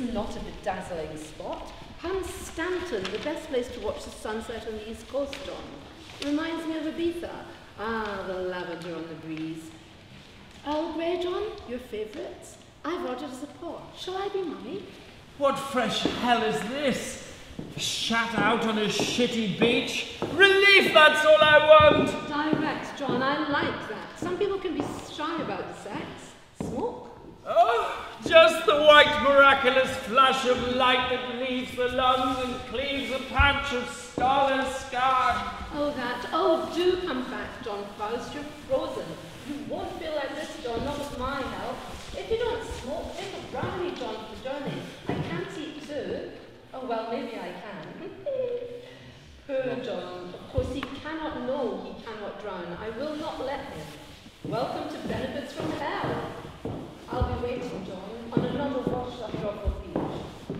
not a bedazzling spot. Hunstanton, the best place to watch the sunset on the east coast, John. Reminds me of Ibiza. Ah, the lavender on the breeze. Earl Grey, John, your favourite? I've ordered as a pot. Shall I be mummy? What fresh hell is this? Shat out on a shitty beach? Relief, that's all I want! Direct, John, I like that. Some people can be shy about sex. Smoke? Oh, just the white miraculous flash of light that leaves the lungs and cleaves a patch of starless sky. Oh, that. Oh, do come back, John Faust. You're frozen. You won't feel like this, John, not with my help. If you don't smoke, take a brownie, John, for the journey. I can't eat too. Oh, well, maybe I can. Poor John. Of course, he cannot know he cannot drown. I will not let him. Welcome to benefits from hell. I'll be waiting, John, on another wash up Rockville Beach.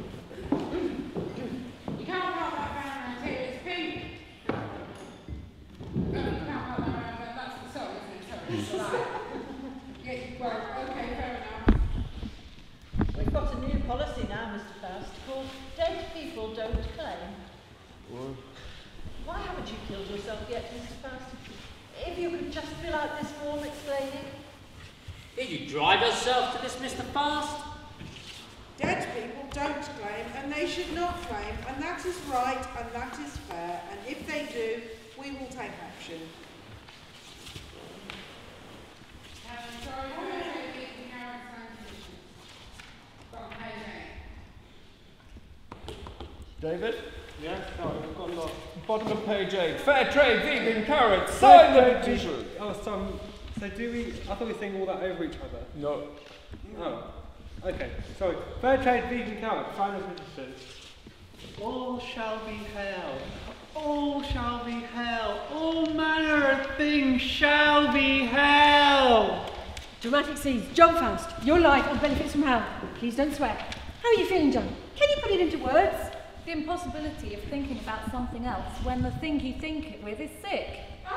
You can't pop that banner until it's pink. No, you can't pop that banner, that's the song, isn't it? Sorry. Yeah, well, okay, fair enough. We've got a new policy now, Mr. Faust, called Dead People Don't Claim. What? Why haven't you killed yourself yet, Mr. Faust? If you could just fill out this form explaining. Did you drive yourself to this, Mr. Fast? Dead people don't claim, and they should not claim, and that is right, and that is fair, and if they do, we will take action. Sorry, we're going to get the Carrots and conditions. Got page 8. David? Yes, no, we've got a lot. Bottom of page 8. Fair trade, vegan, carrots, sign the petition. Oh, so do we, I thought we were saying all that over each other. No. Oh, okay. Sorry. Fair trade, vegan, carrot, sign the petition. All shall be held. All shall be held. All manner of things shall be held. Dramatic scenes. John Faust, your life on benefits from hell. Please don't swear. How are you feeling, John? Can you put it into words? The impossibility of thinking about something else when the thing you think it with is sick.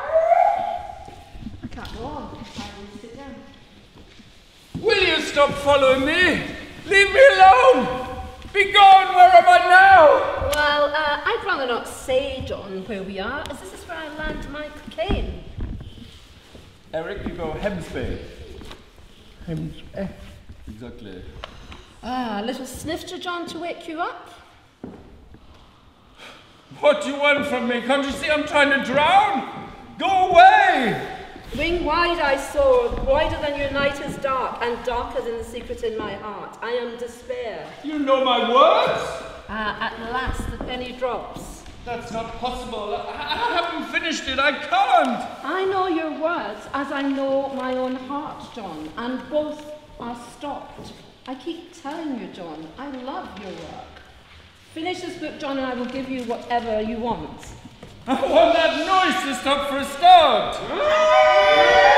I can't go on. I will sit down. Will you stop following me? Leave me alone! Be gone, where am I now? Well, I'd rather not say, John, where we are, as this is where I land my cocaine. Eric, you go Hemsby. Hemsby. Exactly. Ah, a little snifter, John, to wake you up? What do you want from me? Can't you see I'm trying to drown? Go away! Wing wide I soared, wider than your night is dark, and darker than the secret in my heart. I am despair. You know my words? Ah, at last the penny drops. That's not possible. I haven't finished it. I can't. I know your words as I know my own heart, John, and both are stopped. I keep telling you, John, I love your work. Finish this book, John, and I will give you whatever you want. I want that noise to stop for a start.